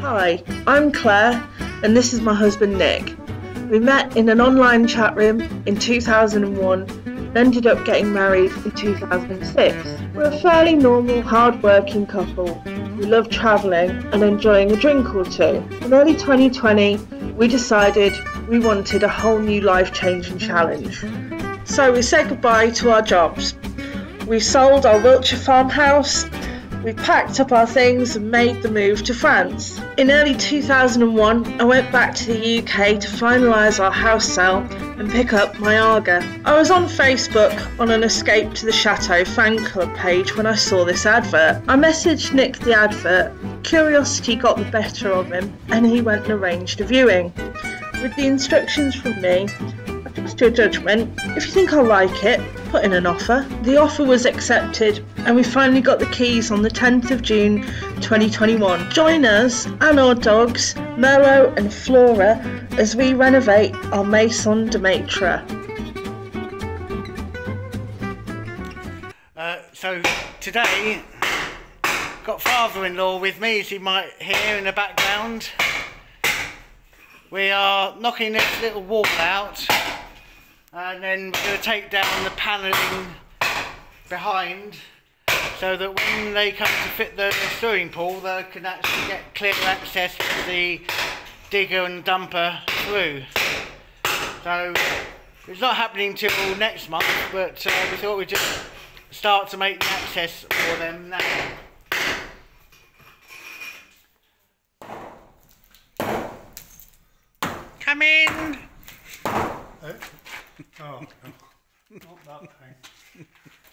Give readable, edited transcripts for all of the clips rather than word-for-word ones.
Hi, I'm Claire and this is my husband Nick. We met in an online chat room in 2001 and ended up getting married in 2006. We're a fairly normal, hard-working couple who love travelling and enjoying a drink or two. In early 2020, we decided we wanted a whole new life-changing challenge. So we said goodbye to our jobs. We sold our Wiltshire farmhouse. We packed up our things and made the move to France. In early 2001, I went back to the UK to finalise our house sale and pick up my Aga. I was on Facebook on an Escape to the Chateau fan club page when I saw this advert. I messaged Nick the advert, curiosity got the better of him, and he went and arranged a viewing. With the instructions from me, I trust your judgment. If you think I'll like it, put in an offer. The offer was accepted and we finally got the keys on the 10th of June 2021. Join us and our dogs, Merlo and Flora, as we renovate our Maison de Maitre. So today, got father-in-law with me, as you might hear in the background. We are knocking this little wall out and then we're going to take down the panelling behind so that when they come to fit the swimming pool they can actually get clear access to the digger and dumper through. So it's not happening till next month, but we thought we'd just start to make the access for them now. Come in! Oh, not that thing.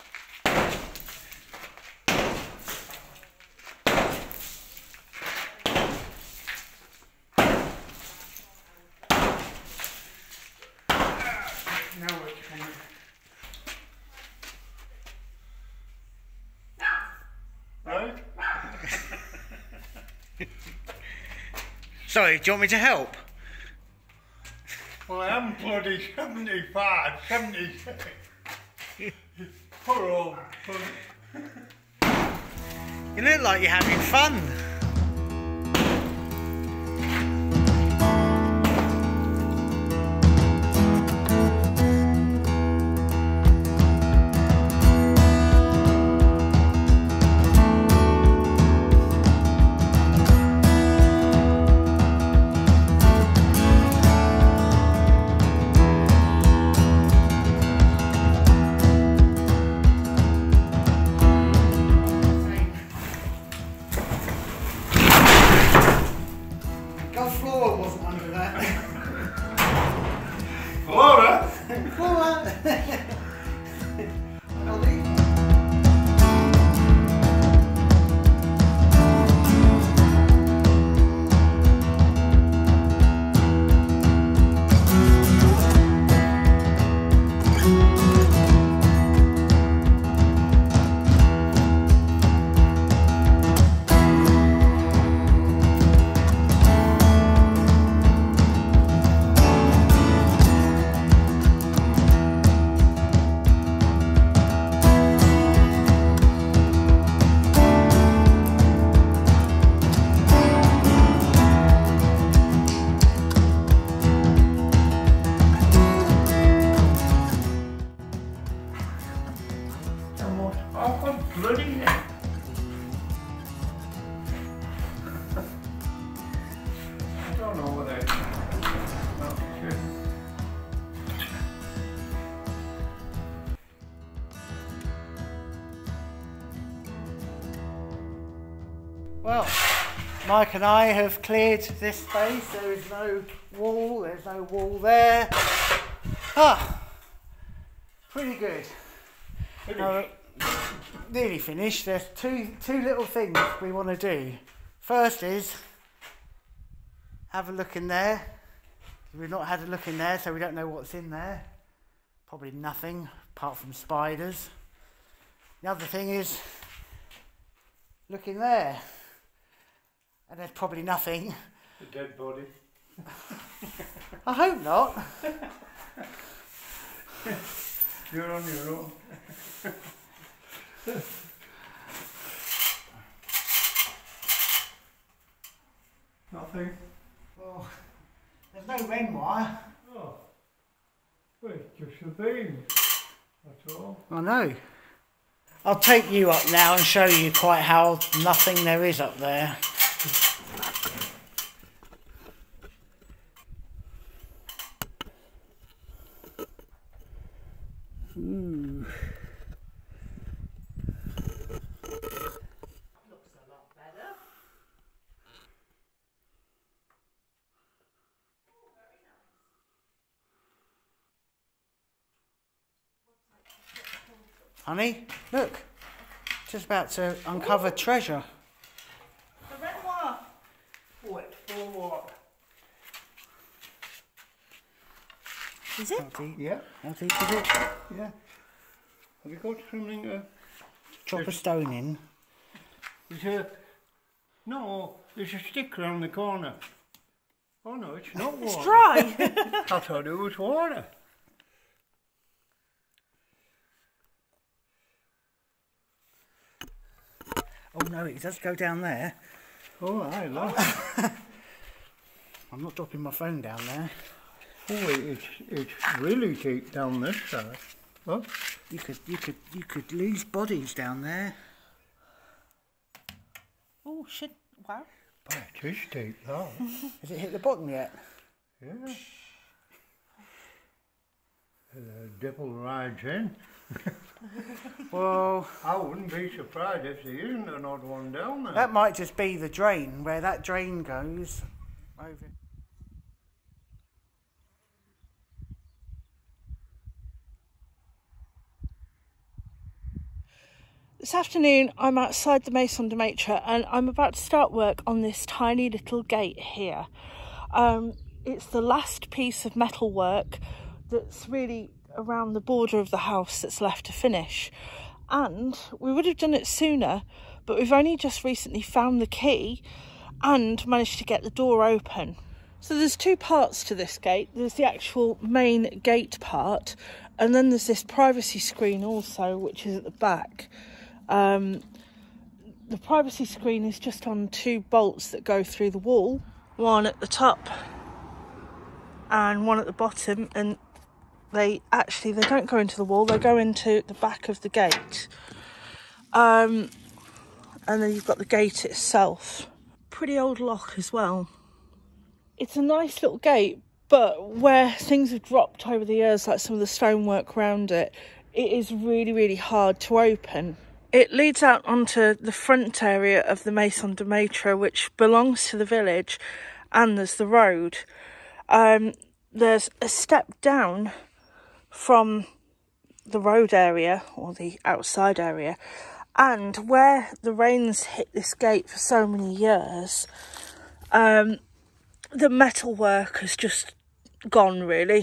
Now it's coming. Right? Sorry, do you want me to help? Well, I am bloody 75, 76. Poor old fun. You look like you're having fun. Flora wasn't under that. Flora? Flora! Well, Mike and I have cleared this space. There is no wall, there's no wall there. Pretty good. Nearly finished. There's two little things we want to do. First is have a look in there. We've not had a look in there, so we don't know what's in there. Probably nothing apart from spiders. The other thing is look in there. And there's probably nothing. A dead body. I hope not. You're on your own. Nothing. Well, there's no wren wire. Oh. Well, it's just a beam. That's all. I know. I'll take you up now and show you quite how nothing there is up there. Ooh. Looks a lot better. Oh, very nice. Honey, look. Just about to uncover treasure. The red wire. What for what? Is it? How deep? Yeah, How deep is it? yeah. Have you got something to... Drop a stone in. There's a... No, there's a stick around the corner. Oh no, it's not water. It's dry. I thought it was water. Oh no, it does go down there. Oh, I love I'm not dropping my phone down there. Oh, it's really deep down this side. Huh? You could lose bodies down there. Oh shit! Wow. But it is deep, that. Has it hit the bottom yet? Yeah. The devil rides in. Well, I wouldn't be surprised if there isn't an odd one down there. that might just be the drain, where that drain goes over. This afternoon I'm outside the Maison de Maitre and I'm about to start work on this tiny little gate here. It's the last piece of metal work that's really around the border of the house that's left to finish, and we would have done it sooner, but we've only just recently found the key and managed to get the door open. So there's two parts to this gate. There's the actual main gate part, and then there's this privacy screen also, which is at the back. The privacy screen is just on two bolts that go through the wall, one at the top and one at the bottom, and they don't go into the wall, they go into the back of the gate. And then you've got the gate itself. Pretty old lock as well. It's a nice little gate, but where things have dropped over the years, like some of the stonework around it, it is really, really hard to open. It leads out onto the front area of the Maison de Maitre, which belongs to the village, and there's the road. There's a step down from the road area, or the outside area, and where the rains hit this gate for so many years, the metal work has just gone, really.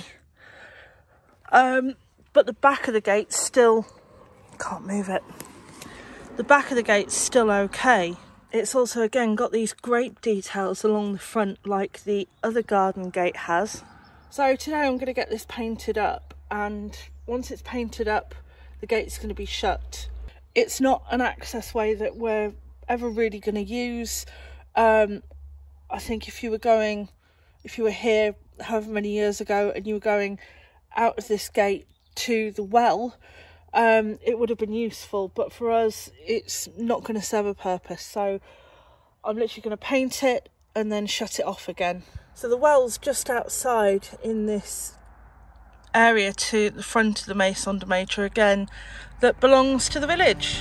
But the back of the gate still... can't move it. The back of the gate's still okay. It's also, again, got these great details along the front like the other garden gate has. So today I'm going to get this painted up, and once it's painted up, the gate's going to be shut. It's not an access way that we're ever really going to use. I think if you were here however many years ago and you were going out of this gate to the well, it would have been useful, but for us it's not going to serve a purpose. So I'm literally going to paint it and then shut it off again. So the well's just outside in this area to the front of the Maison de Maitre again, that belongs to the village.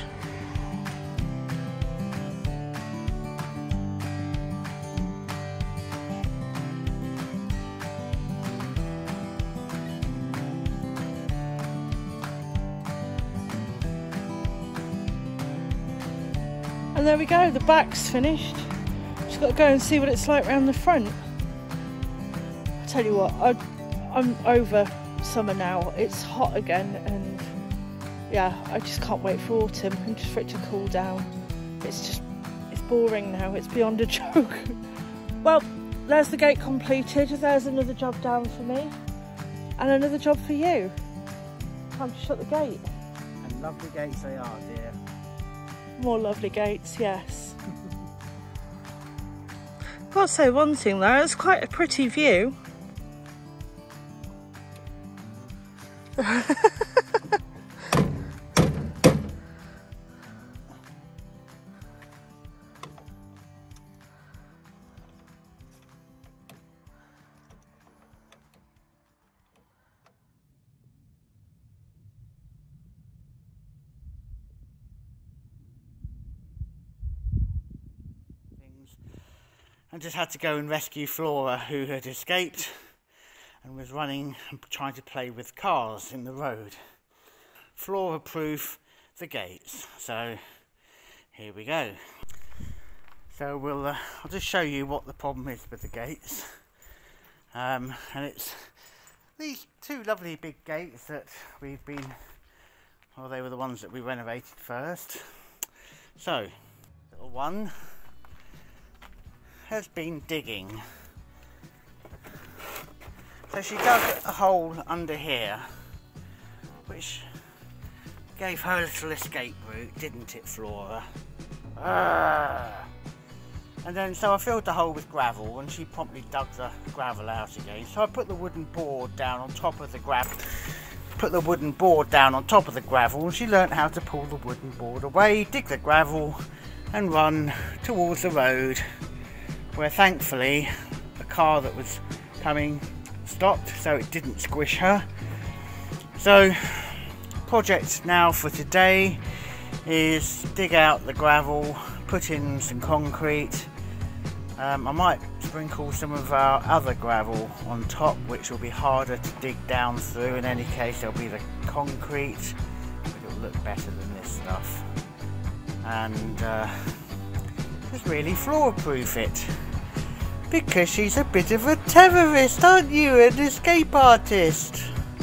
And there we go, the back's finished. Just got to go and see what it's like around the front. I tell you what, I'm over summer now. It's hot again, and yeah, I just can't wait for autumn and just for it to cool down. It's boring now, it's beyond a joke. Well, there's the gate completed. There's another job down for me and another job for you. Time to shut the gate. And lovely gates they are, dear. More lovely gates, yes. Got to say one thing though, it's quite a pretty view. I just had to go and rescue Flora, who had escaped and was running and trying to play with cars in the road. Flora proof the gates, so here we go. So I'll just show you what the problem is with the gates, and it's these two lovely big gates that we've been, well, they were the ones that we renovated first. So little one has been digging. So she dug a hole under here, which gave her a little escape route, didn't it, Flora? And then so I filled the hole with gravel, and she promptly dug the gravel out again. So I put the wooden board down on top of the gravel. And she learnt how to pull the wooden board away, dig the gravel, and run towards the road, where thankfully a car that was coming stopped, so it didn't squish her. So project now for today is dig out the gravel, put in some concrete. I might sprinkle some of our other gravel on top, which will be harder to dig down through. In any case, there'll be the concrete, but it'll look better than this stuff. And just really floor-proof it. Because she's a bit of a terrorist, aren't you? An escape artist.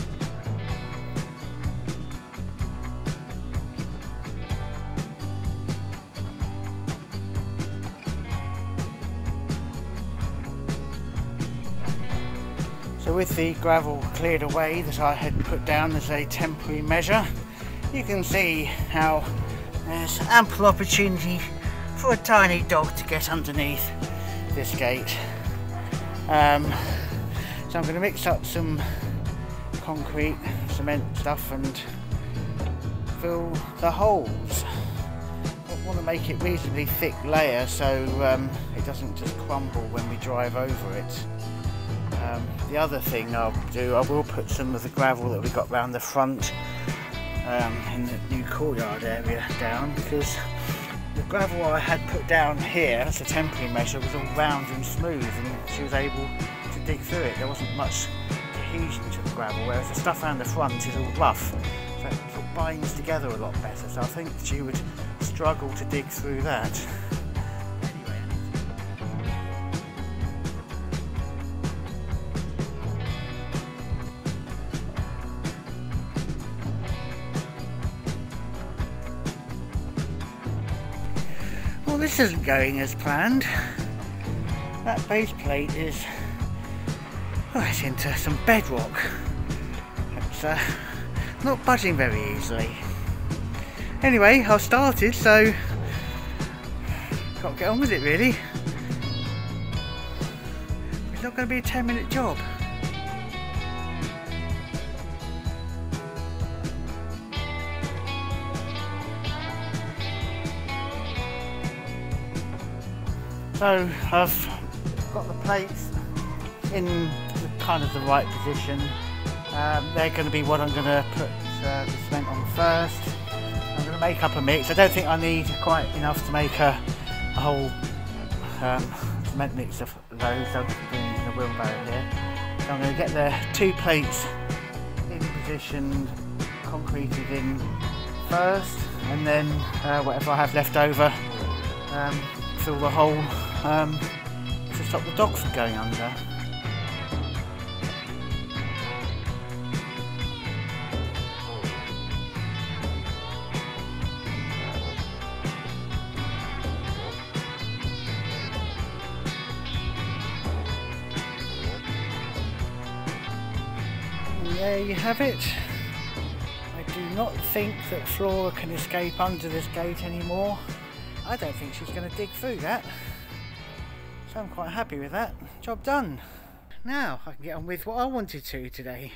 So with the gravel cleared away that I had put down as a temporary measure, you can see how there's ample opportunity for a tiny dog to get underneath this gate. So I'm going to mix up some concrete, cement stuff and fill the holes. I want to make it reasonably thick layer so it doesn't just crumble when we drive over it. The other thing I'll do, I will put some of the gravel that we got round the front in the new courtyard area down, because the gravel I had put down here as a temporary measure was all round and smooth, and she was able to dig through it. There wasn't much cohesion to the gravel, whereas the stuff around the front is all rough, so it sort of binds together a lot better. So I think she would struggle to dig through that. Well, this isn't going as planned. That base plate is, well, it's into some bedrock. It's not budging very easily. Anyway, I've started, so got to get on with it really. It's not going to be a 10-minute job. So I've got the plates in kind of the right position. They're going to be what I'm going to put the cement on first. I'm going to make up a mix. I don't think I need quite enough to make a whole cement mix of those. I'll just be in the wheelbarrow here. So I'm going to get the two plates in position, concreted in first, and then whatever I have left over, fill the hole to stop the dog from going under. And there you have it. I do not think that Flora can escape under this gate anymore. I don't think she's going to dig through that. So I'm quite happy with that. Job done. Now I can get on with what I wanted to today.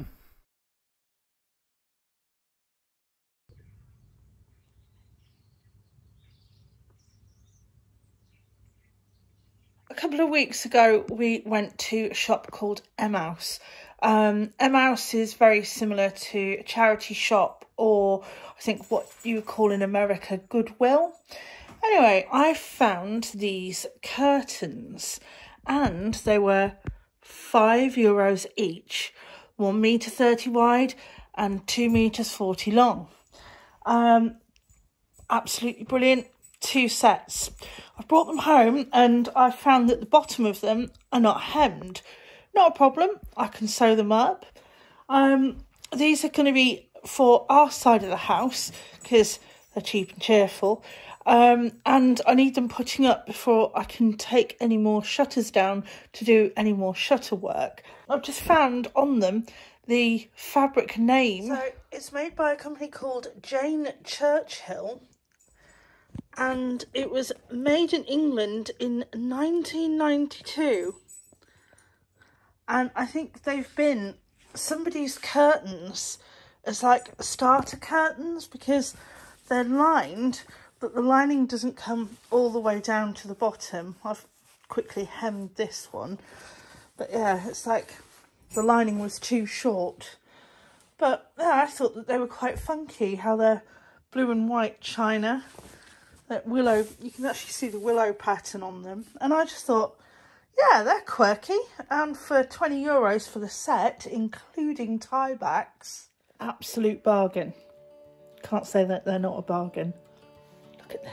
A couple of weeks ago, we went to a shop called Emmaus. Emmaus is very similar to a charity shop, or I think what you would call in America Goodwill. Anyway, I found these curtains and they were €5 each, 1.30 m wide and 2.40 m long. Absolutely brilliant. 2 sets. I brought them home and I found that the bottom of them are not hemmed. Not a problem, I can sew them up. These are going to be for our side of the house because they're cheap and cheerful. And I need them putting up before I can take any more shutters down to do any more shutter work. I've just found on them the fabric name. So it's made by a company called Jane Churchill, and it was made in England in 1992. And I think they've been somebody's curtains as like starter curtains because they're lined, but the lining doesn't come all the way down to the bottom. I've quickly hemmed this one, but yeah, it's like the lining was too short. But yeah, I thought that they were quite funky, how they're blue and white china, that willow, you can actually see the willow pattern on them. And I just thought, yeah, they're quirky. And for €20 for the set, including tie backs, absolute bargain. Can't say that they're not a bargain. Look at them.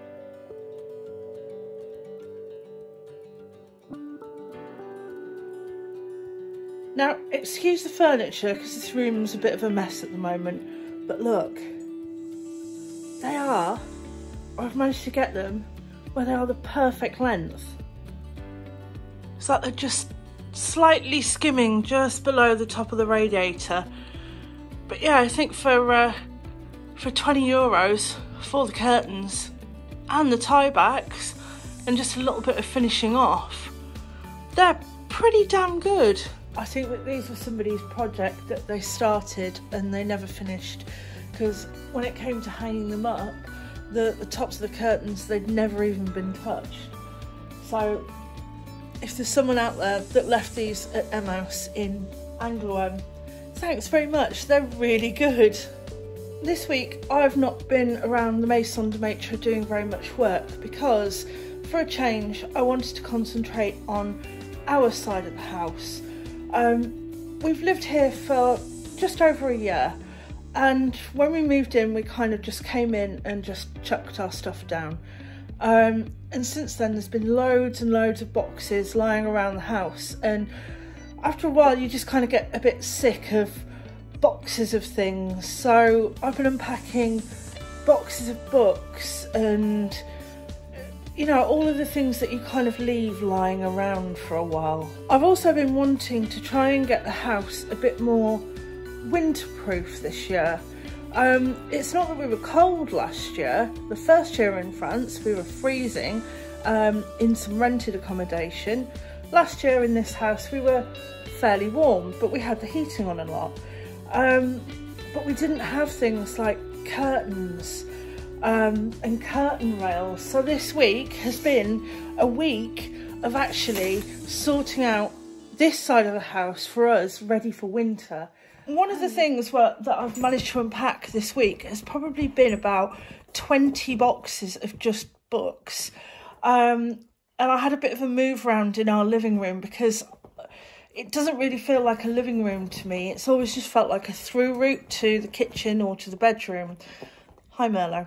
Now, excuse the furniture because this room's a bit of a mess at the moment, but look, they are, or I've managed to get them where they are the perfect length. It's like they're just slightly skimming just below the top of the radiator. But yeah, I think for €20 for the curtains and the tie backs and just a little bit of finishing off, they're pretty damn good. I think that these were somebody's project that they started and they never finished, because when it came to hanging them up, the tops of the curtains, they'd never even been touched. So if there's someone out there that left these at Emmaus in Angoulême, thanks very much, they're really good. This week I've not been around the Maison de Maitre doing very much work because for a change I wanted to concentrate on our side of the house. We've lived here for just over a year, and when we moved in we kind of just came in and just chucked our stuff down. And since then there's been loads and loads of boxes lying around the house, and after a while you just kind of get a bit sick of boxes of things. So I've been unpacking boxes of books and, you know, all of the things that you kind of leave lying around for a while. I've also been wanting to try and get the house a bit more winterproof this year. It's not that we were cold last year. The first year in France we were freezing in some rented accommodation. Last year in this house we were fairly warm, but we had the heating on a lot. But we didn't have things like curtains and curtain rails. So this week has been a week of actually sorting out this side of the house for us, ready for winter. One of the things that I've managed to unpack this week has probably been about 20 boxes of just books. And I had a bit of a move around in our living room because it doesn't really feel like a living room to me. It's always just felt like a through route to the kitchen or to the bedroom. Hi, Merlo.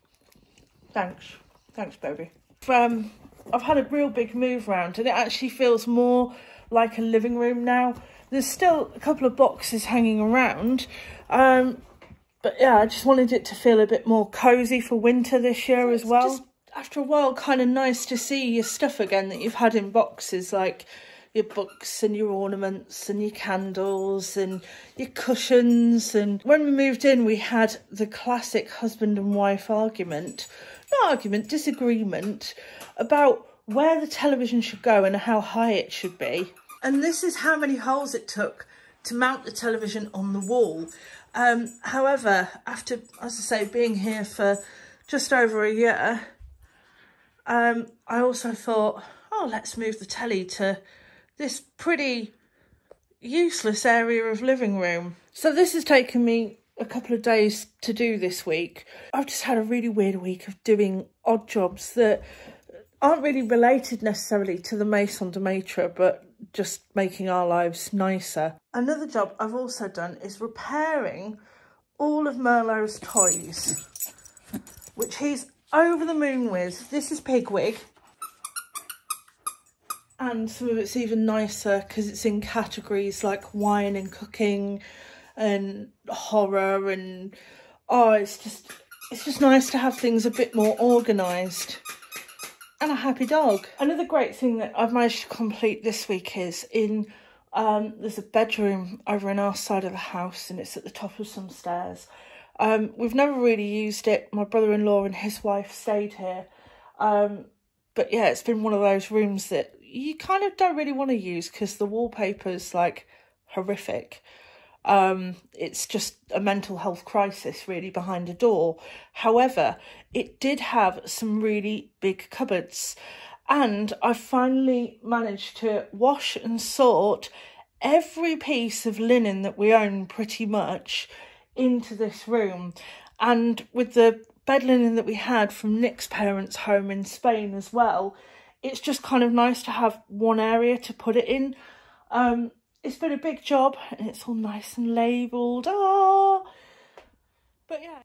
Thanks, baby. I've had a real big move around and it actually feels more like a living room now. There's still a couple of boxes hanging around, but yeah, I just wanted it to feel a bit more cosy for winter this year as well. Just after a while, kind of nice to see your stuff again that you've had in boxes, like your books and your ornaments and your candles and your cushions. And when we moved in, we had the classic husband and wife argument, not argument, disagreement about where the television should go and how high it should be. And this is how many holes it took to mount the television on the wall. However, after, as I say, being here for just over a year, I also thought, oh, let's move the telly to this pretty useless area of living room. So this has taken me a couple of days to do this week. I've just had a really weird week of doing odd jobs that aren't really related necessarily to the maison de maître, but just making our lives nicer. Another job I've also done is repairing all of Merlot's toys, which he's over the moon with. This is Pigwig, and some of it's even nicer because it's in categories like wine and cooking and horror, and oh, it's just nice to have things a bit more organised. And a happy dog. Another great thing that I've managed to complete this week is there's a bedroom over in our side of the house, and it's at the top of some stairs. We've never really used it. My brother-in-law and his wife stayed here. But yeah, it's been one of those rooms that you kind of don't really want to use because the wallpaper's like horrific. It's just a mental health crisis really behind a door. However, it did have some really big cupboards, and I finally managed to wash and sort every piece of linen that we own pretty much into this room. And with the bed linen that we had from Nick's parents' home in Spain as well, it's just kind of nice to have one area to put it in. It's been a big job, and it's all nice and labelled. But yeah.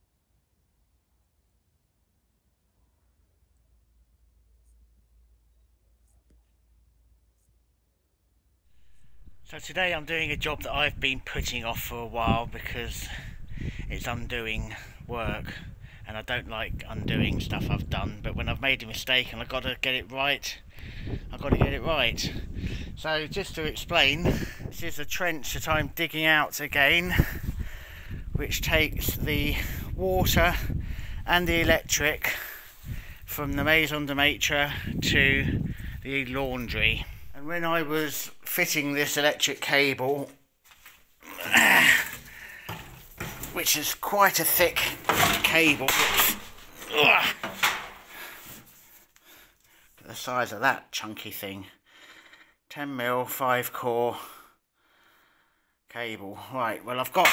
So today I'm doing a job that I've been putting off for a while because it's undoing work, and I don't like undoing stuff I've done, but when I've made a mistake and I've got to get it right, I've got to get it right. So just to explain, this is a trench that I'm digging out again, which takes the water and the electric from the maison de maître to the laundry. And when I was fitting this electric cable, which is quite a thick cable, the size of that chunky thing, 10mm 5-core cable. Right, well, I've got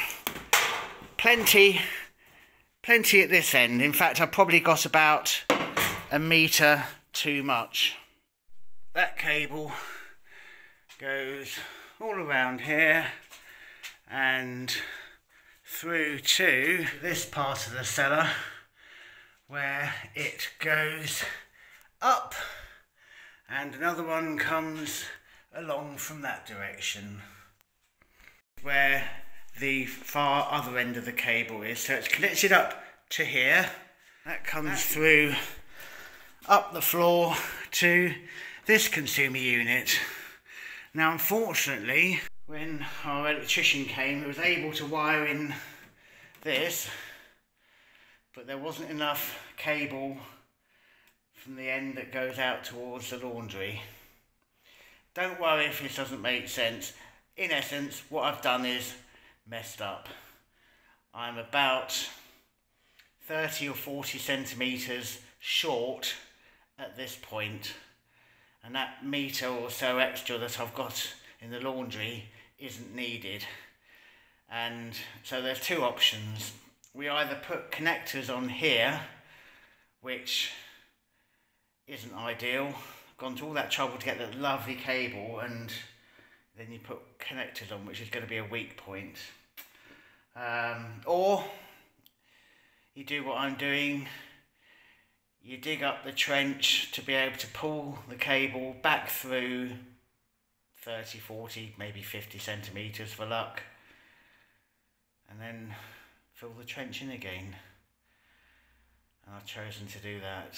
plenty at this end. In fact, I've probably got about a metre too much. That cable goes all around here and through to this part of the cellar, where it goes up, and another one comes along from that direction, where the far other end of the cable is. So it's connected up to here. That comes through up the floor to this consumer unit. Now, unfortunately, when our electrician came, he was able to wire in this, but there wasn't enough cable from the end that goes out towards the laundry. Don't worry if this doesn't make sense. In essence, what I've done is messed up. I'm about 30 or 40 centimetres short at this point, and that metre or so extra that I've got in the laundry isn't needed. And so there's two options. We either put connectors on here, which isn't ideal. Gone to all that trouble to get that lovely cable, and then you put connectors on, which is going to be a weak point. Or you do what I'm doing. You dig up the trench to be able to pull the cable back through 30, 40, maybe 50 centimetres for luck, and then fill the trench in again. And I've chosen to do that.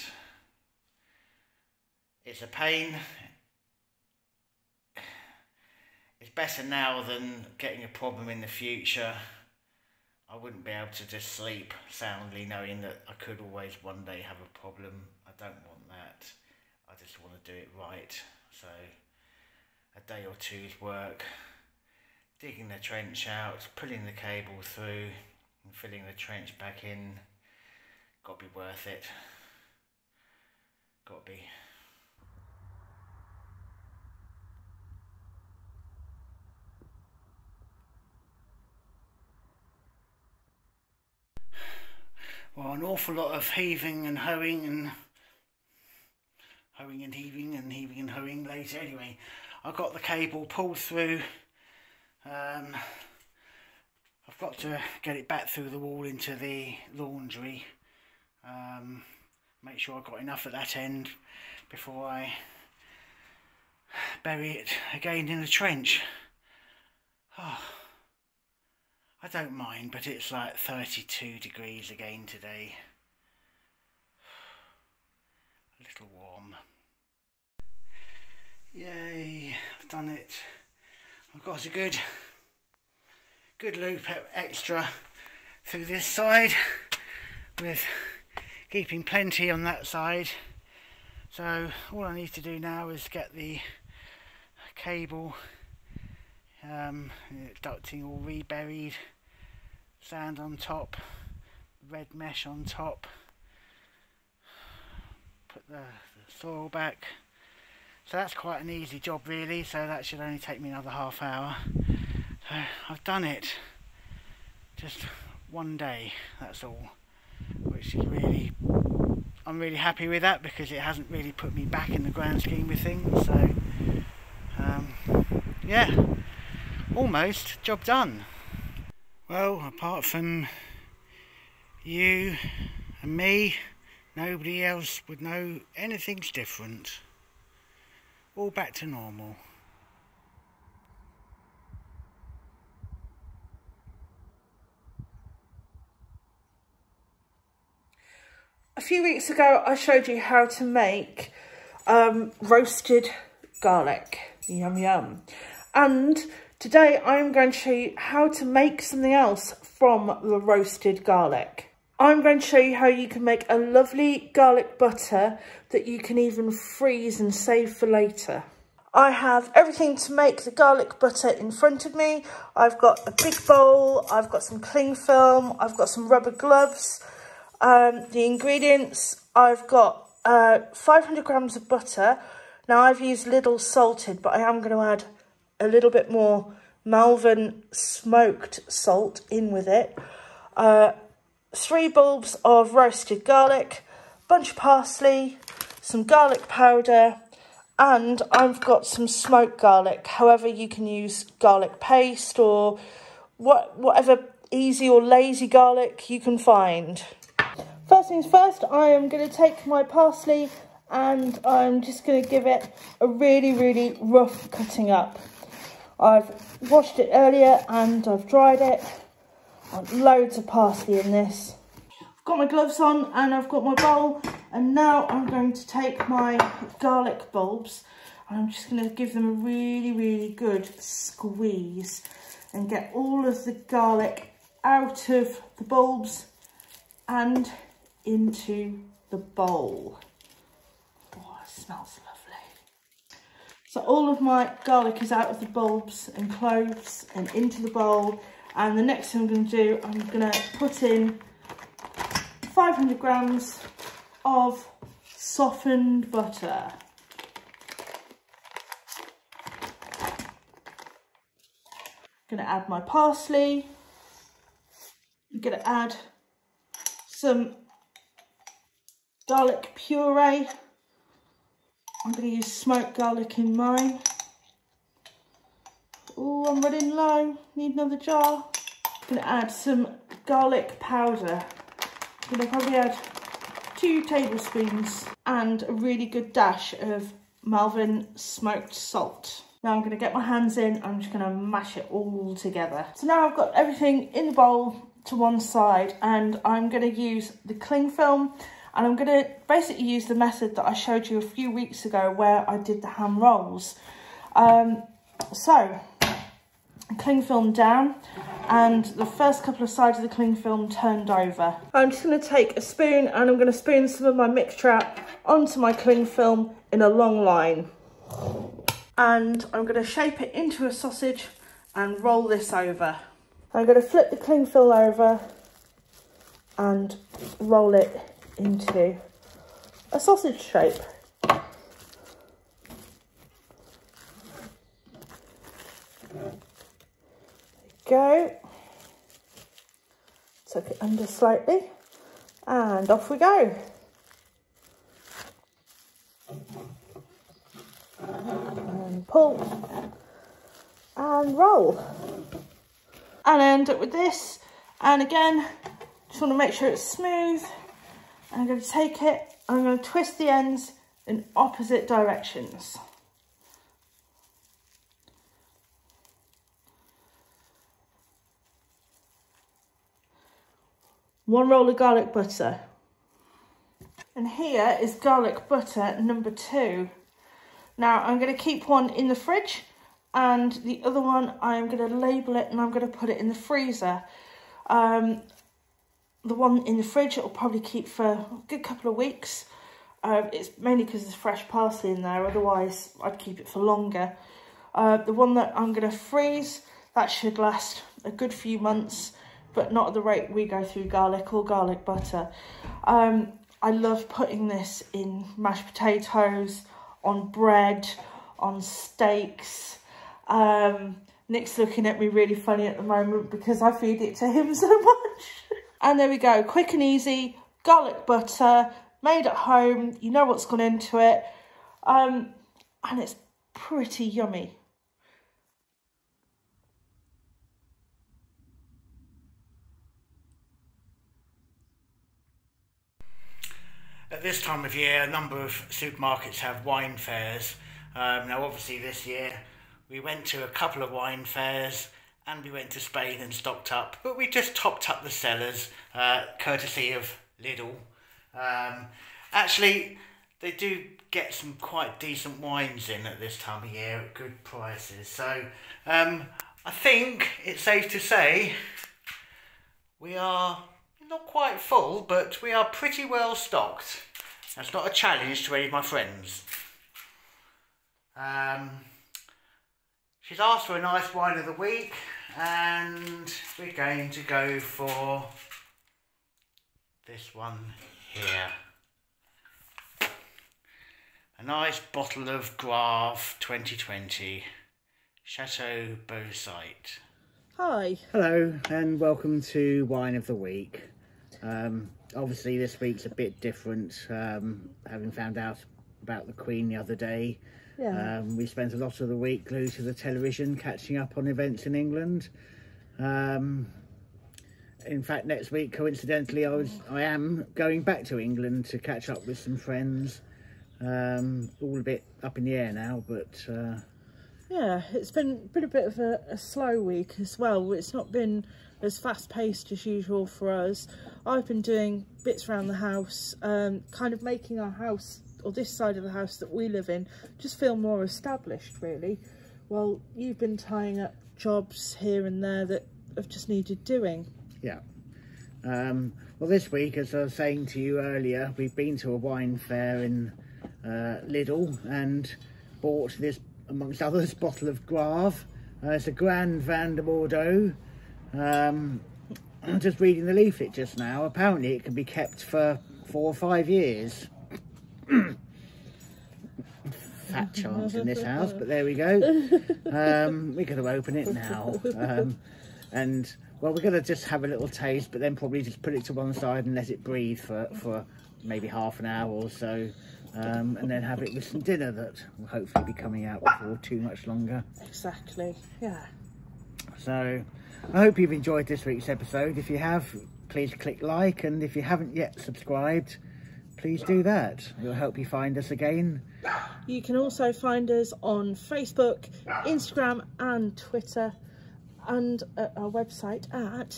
It's a pain. It's better now than getting a problem in the future. I wouldn't be able to just sleep soundly knowing that I could always one day have a problem. I don't want that. I just want to do it right. So a day or two's work, digging the trench out, pulling the cable through and filling the trench back in, got to be worth it. Got to be. Well, an awful lot of heaving and hoeing and heaving and hoeing later. Anyway, I got the cable pulled through. I've got to get it back through the wall into the laundry. Make sure I've got enough at that end before I bury it again in the trench. Oh, I don't mind, but it's like 32 degrees again today. A little warm. Yay, I've done it. I've got a good loop extra through this side with keeping plenty on that side. So all I need to do now is get the cable ducting all reburied, sand on top, red mesh on top, put the soil back. So that's quite an easy job really, so that should only take me another half hour. So I've done it, just one day, that's all, which is really, I'm really happy with that because it hasn't really put me back in the grand scheme of things. So yeah, almost job done. Well, apart from you and me, nobody else would know anything's different. All back to normal. A few weeks ago I showed you how to make roasted garlic. Yum yum. And today I'm going to show you how to make something else from the roasted garlic. I'm going to show you how you can make a lovely garlic butter that you can even freeze and save for later. I have everything to make the garlic butter in front of me. I've got a big bowl, I've got some cling film, I've got some rubber gloves. The ingredients, I've got 500 grams of butter. Now I've used Lidl salted, but I am going to add a little bit more Malvern smoked salt in with it. 3 bulbs of roasted garlic, bunch of parsley, some garlic powder, and I've got some smoked garlic. However, you can use garlic paste or whatever easy or lazy garlic you can find. First things first, I am going to take my parsley and I'm just going to give it a really rough cutting up. I've washed it earlier and I've dried it. I've loads of parsley in this. I've got my gloves on and I've got my bowl, and now I'm going to take my garlic bulbs and I'm just going to give them a really good squeeze and get all of the garlic out of the bulbs and into the bowl. Oh, it smells lovely. So all of my garlic is out of the bulbs and cloves and into the bowl. And the next thing I'm going to do, I'm going to put in 500 grams of softened butter. I'm going to add my parsley. I'm going to add some garlic puree. I'm going to use smoked garlic in mine. Oh, I'm running low, need another jar. I'm going to add some garlic powder. I'm going to probably add 2 tablespoons and a really good dash of Malvern smoked salt. Now I'm going to get my hands in, I'm just going to mash it all together. So now I've got everything in the bowl to one side, and I'm going to use the cling film, and I'm going to basically use the method that I showed you a few weeks ago where I did the ham rolls. So cling film down, and the first couple of sides of the cling film turned over. I'm just going to take a spoon and I'm going to spoon some of my mixture out onto my cling film in a long line. And I'm going to shape it into a sausage and roll this over. I'm going to flip the cling film over and roll it into a sausage shape. There we go. Tuck it under slightly and off we go. And pull and roll. And I end up with this, and again, just want to make sure it's smooth. I'm going to take it, I'm going to twist the ends in opposite directions. One roll of garlic butter. And here is garlic butter number 2. Now I'm going to keep one in the fridge and the other one I'm going to label it and I'm going to put it in the freezer. The one in the fridge it will probably keep for a good couple of weeks. It's mainly because there's fresh parsley in there, otherwise I'd keep it for longer. The one that I'm going to freeze, that should last a good few months, but not at the rate we go through garlic or garlic butter. I love putting this in mashed potatoes, on bread, on steaks. Nick's looking at me really funny at the moment because I feed it to him so much. And there we go, quick and easy, garlic butter, made at home, you know what's gone into it, and it's pretty yummy. At this time of year, a number of supermarkets have wine fairs. Now obviously this year we went to a couple of wine fairs and we went to Spain and stocked up, but we just topped up the cellars, courtesy of Lidl. Actually, they do get some quite decent wines in at this time of year at good prices. So I think it's safe to say we are not quite full, but we are pretty well stocked. That's not a challenge to any of my friends. She's asked for a nice wine of the week, and we're going to go for this one here. A nice bottle of Grave 2020, Chateau Beausite. Hi. Hello and welcome to Wine of the Week. Obviously this week's a bit different, having found out about the Queen the other day. Yeah. We spent a lot of the week glued to the television catching up on events in England. In fact, next week, coincidentally, I am going back to England to catch up with some friends. All a bit up in the air now, but yeah, it's been a bit of a slow week as well. It's not been as fast-paced as usual for us. I've been doing bits around the house, kind of making our house, or this side of the house that we live in, just feel more established, really. Well, you've been tying up jobs here and there that have just needed doing. Yeah. Well, this week, as I was saying to you earlier, we've been to a wine fair in Lidl and bought this, amongst others, bottle of Grave. It's a Grand Vin de Bordeaux. I'm just reading the leaflet just now. Apparently it can be kept for 4 or 5 years. Fat chance in this house, but there we go. We're going to open it now. And well, we're going to just have a little taste, but then probably just put it to one side and let it breathe for maybe half an hour or so. And then have it with some dinner that will hopefully be coming out before too much longer. Exactly, yeah. So I hope you've enjoyed this week's episode. If you have, please click like, and if you haven't yet subscribed, please do that. It'll help you find us again. You can also find us on Facebook, Instagram and Twitter, and at our website at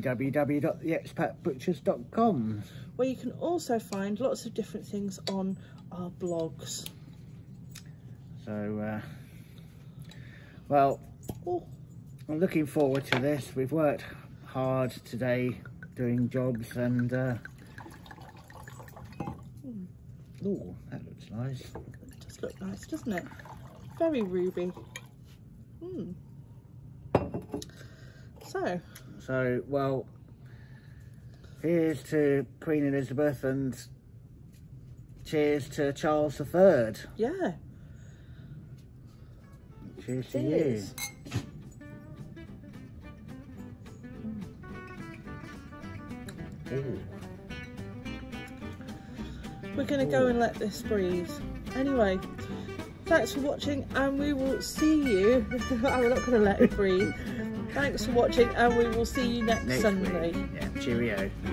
www.theexpatbutchers.com, where you can also find lots of different things on our blogs. So well, I'm looking forward to this. We've worked hard today doing jobs and oh, that looks nice. It does look nice, doesn't it? Very ruby. So, well, here's to Queen Elizabeth and cheers to Charles III. yeah. Cheers to you. Cheers. Ooh. We're going to go and let this breathe. Anyway, thanks for watching and we will see you. I'm not going to let it breathe. Thanks for watching and we will see you next Sunday. Week. Yeah, cheerio.